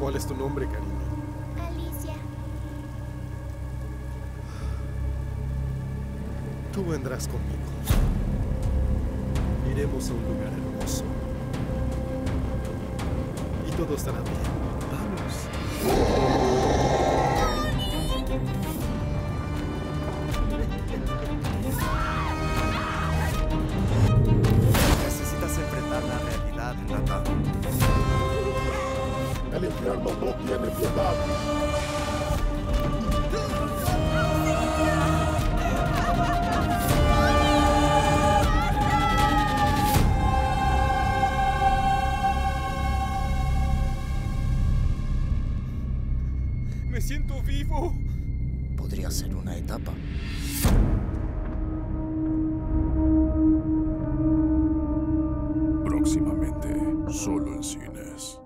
¿Cuál es tu nombre, cariño? Alicia. Tú vendrás conmigo. Iremos a un lugar hermoso. Y todo estará bien. Vamos. Necesitas enfrentar la realidad, Nathan. El infierno no tiene piedad. ¡Me siento vivo! Podría ser una etapa. Próximamente, solo en cines.